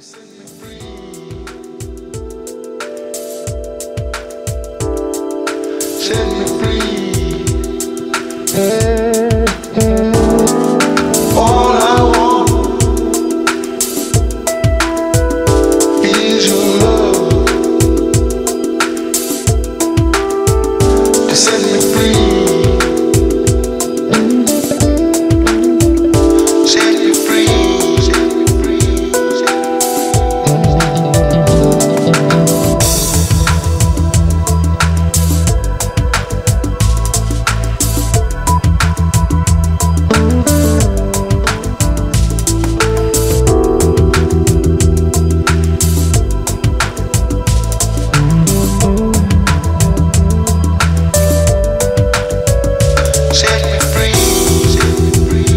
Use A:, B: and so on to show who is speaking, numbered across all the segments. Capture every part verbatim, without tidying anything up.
A: Set me free. All I want is your love to set me free. Set me free. Set me free. Set me free. Set me free.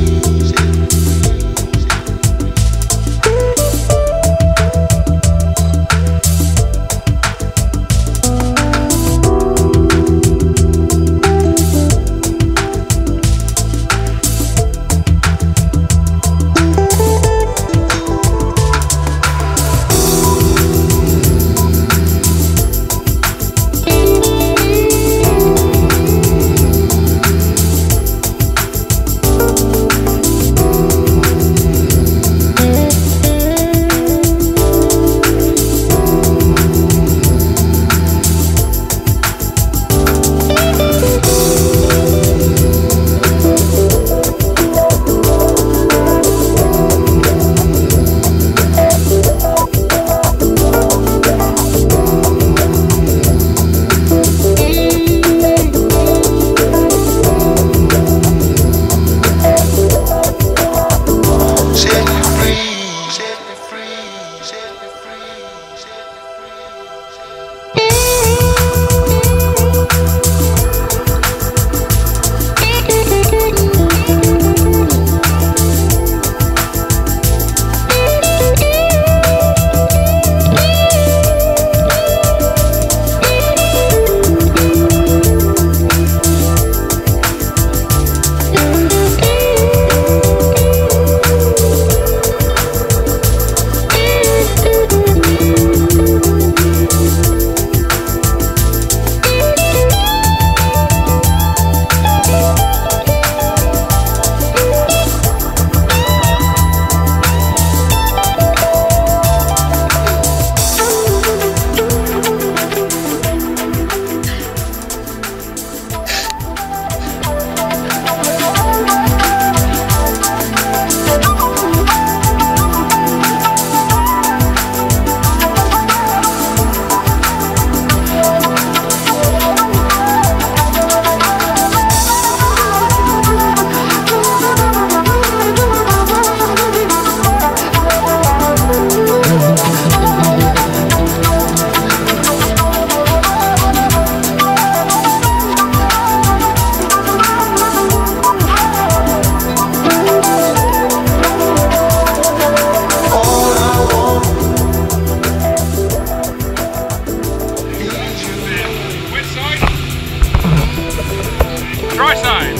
B: Dry side.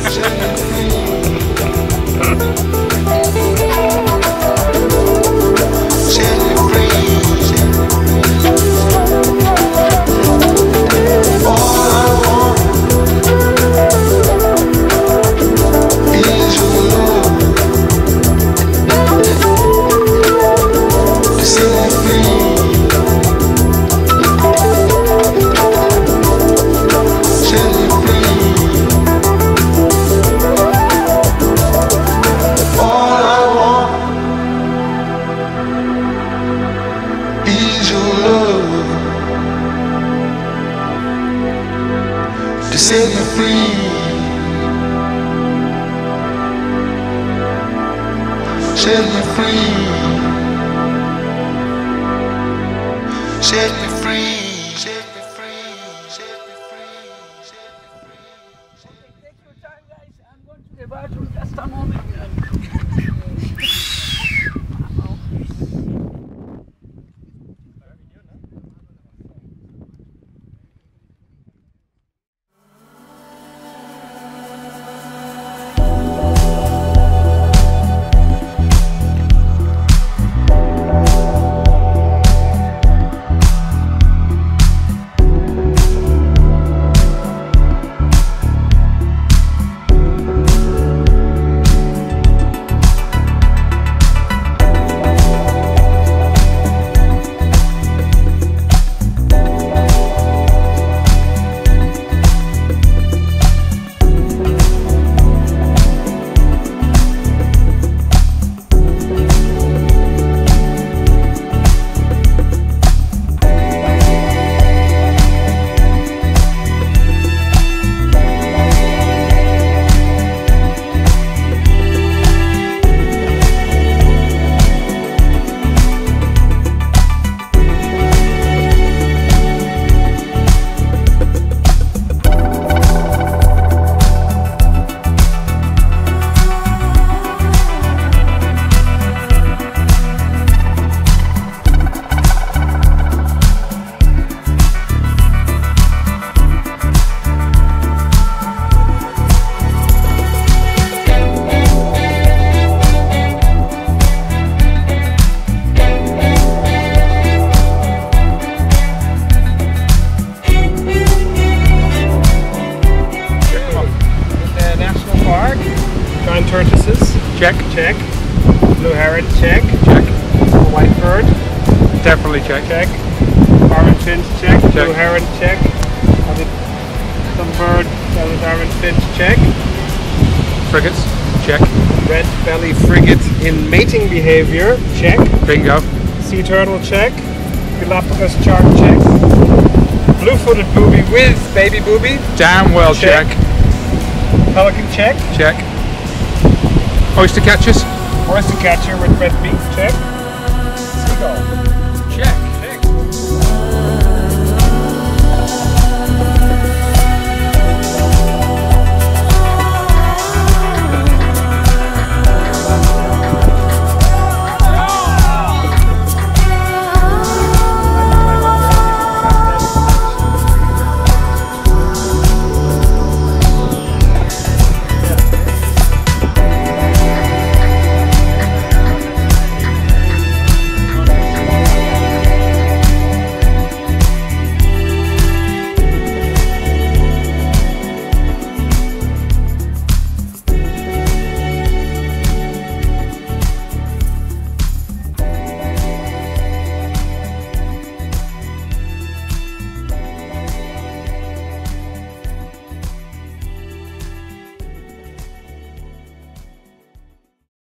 A: Set me free. Set me free. Set me free. Set me free. Set me free. Set me free.
C: Take your time, guys. I'm going to the bathroom just a moment.
B: Check.
D: Check. Blue heron, check.
B: Check.
D: White bird,
B: Definitely check.
D: check. Orange finch, check.
B: Check.
D: Blue heron, check. Other, some bird, other orange finch, check.
B: Frigates. Check.
D: Red belly frigate in mating behavior, check.
B: Bingo.
D: Sea turtle, check. Galapagos shark, check. Blue-footed booby with baby booby,
B: Damn well check.
D: Check. Pelican, check.
B: Check. Oyster catchers.
D: Oyster catcher with red beak, check.